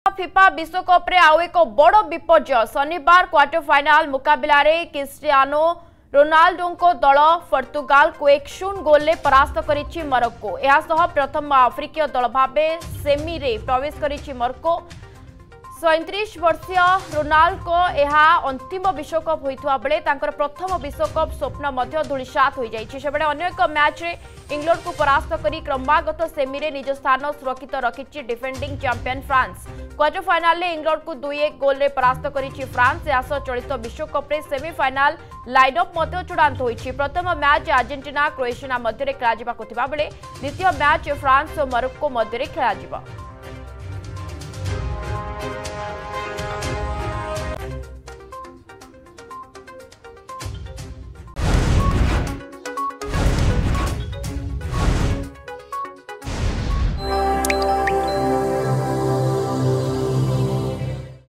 FIFA विश्वकप रे आउ एक बड़ विपर्य शनिवार क्वार्टर फाइनाल मुकाबला रे क्रिस्टियानो रोनाल्डो को दल पर्तुगाल को 1-0 गोल ले परास्त करिछि मोरक्को। एहासह प्रथम आफ्रिकीय दल भाबे सेमी रे प्रवेश करिछि मोरक्को। 37 वर्षीय रोनाल्डो यह अंतिम विश्वकप होइथुआ बेले तांकर प्रथम विश्वकप स्वप्न मध्य धूलिसात हो जाइछि। सेबडे अन्य एक मैच रे इंग्लैंड को परास्त करी क्रमागत सेमी रे निज स्थान सुरक्षित रखिछि defending champion France. Quarter final ले इंग्लैंड को 2-1 गोल रे परास्त करिछि फ्रांस। यास चलित विश्वकप रे सेमीफाइनल लाइनअप मध्य चूड़ांत होइछि। प्रथम मैच अर्जेंटीना क्रोएशिया मध्य रे खेला जिबाको थिबा बेले द्वितीय मैच फ्रांस और मोरक्को मध्य रे खेला जिबा।